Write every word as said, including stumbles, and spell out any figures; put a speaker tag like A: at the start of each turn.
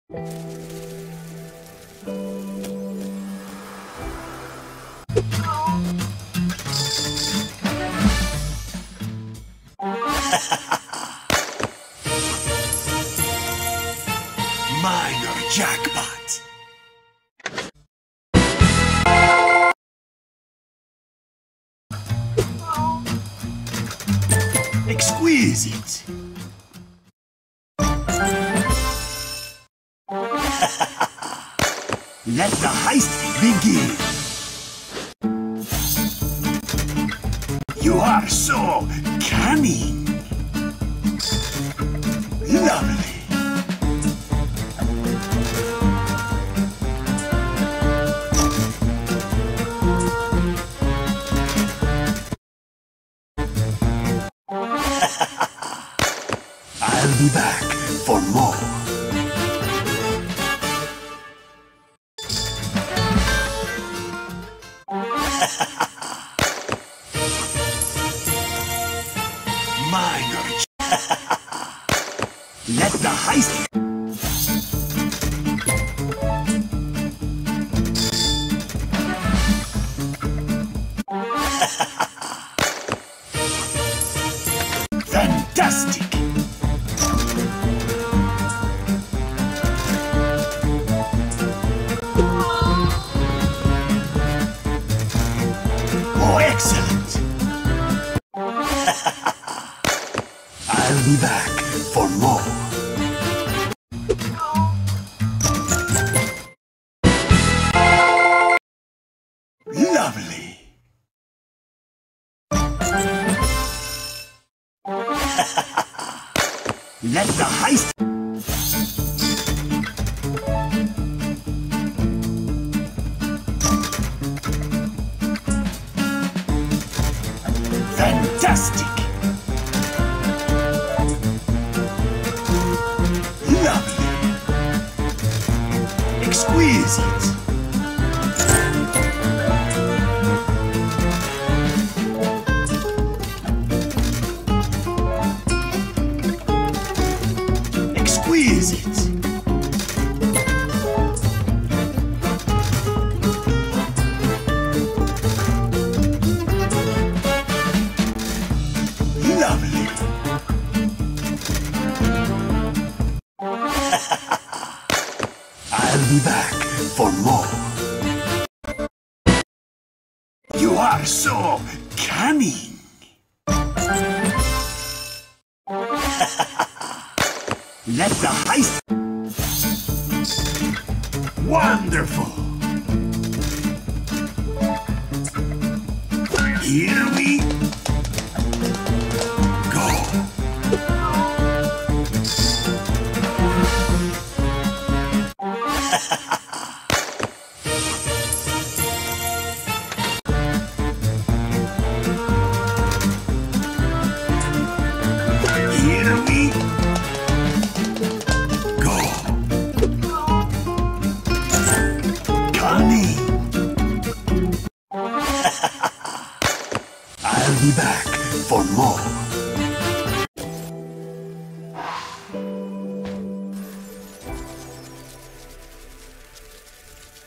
A: Minor jackpot. Exquisite. Let the heist begin. You are so cunning. Lovely. I'll be back for more. Minor. Let the heist. Fantastic. Oh, excellent. I'll be back for more. Lovely. Let the heist. Fantastic. Lovely. Exquisite. Exquisite. Lovely. I'll be back for more. You are so cunning. Let the heist. Wonderful. Here we go. Here we go. Cunning. I'll be back for more.